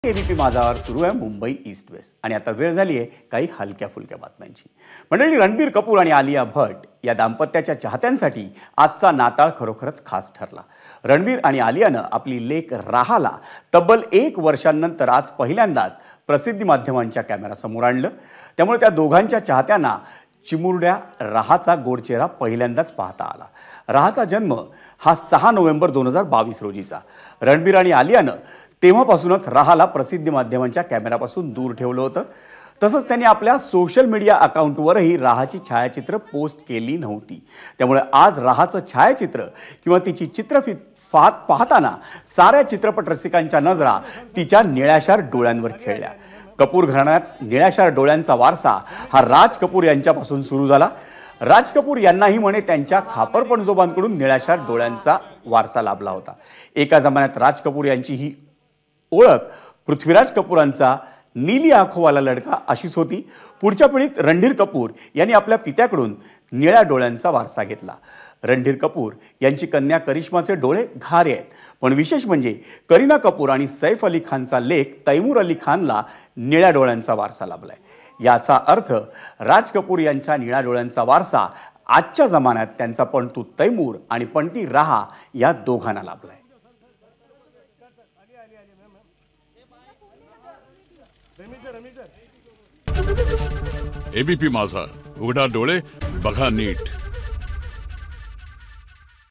ABP माझावर सुरू आहे Mumbai east west आणि आता वेळ झाली आहे काही हलक्या फुलक्या बातम्यांची। मंडळी, रणबीर कपूर आणि आलिया भट्ट या दाम्पत्याच्या चाहत्यांसाठी आजचा नाताळ खरोखरच खास ठरला। रणबीर आणि आलियानं आपली लेक राहाला तब्बल 1 वर्षांनंतर आज पहिल्यांदाच प्रसिद्धी माध्यमांच्या कॅमेऱ्यासमोर आणलं। त्यामुळे त्या दोघांच्या चाहत्यांना चिमुरड्या राहाचा गोड चेहरा पहिल्यांदाच पाहता आला। राहाचा जन्म हा 6 नोव्हेंबर 2022 रोजीचा। रणबीर आणि आलियानं तेव्हापासूनच राहाला प्रसिद्धी माध्यमांच्या कॅमेऱ्यापासून दूर ठेवलं होतं। तसंच त्यांनी आपल्या सोशल मीडिया अकाउंटवरही राहाची छायाचित्र पोस्ट केली नव्हती। त्यामुळे आज राहाचं छायाचित्र किंवा तिची चित्रफित पाहताना साऱ्या चित्रपट रसिकांच्या नजरा तिच्या निळ्याशार डोळ्यांवर खेळल्या। कपूर घराण्यात निळ्याशार डोळ्यांचा वारसा हा राज कपूर यांच्यापासून सुरू झाला। राज कपूर यांनाही म्हणे त्यांच्या खापर पणजोबांकडून निळ्याशार डोळ्यांचा वारसा लाभला होता। एका जमान्यात राज कपूर यांची ही ओळख पृथ्वीराज कपूरांचा नीली आंखोवाला लडका अशीच होती। पुढच्या पिढीत रणधीर कपूर यांनी आपल्या पित्याकडून निळ्या डोळ्यांचा वारसा घेतला। रणधीर कपूर यांची कन्या करिश्माचे डोळे घारे आहेत, पण विशेष म्हणजे करीना कपूर आणि सैफ अली खानचा लेक तैमूर अली खानला निळ्या डोळ्यांचा वारसा लाभलाय। याचा अर्थ राज कपूर यांच्या निळ्या डोळ्यांचा वारसा आजच्या जमान्यात त्यांचा पणतू तैमूर आणि पणती राहा या दोघांना लाभलाय। एबीपी माझा, उघडा डोळे बघा नीट।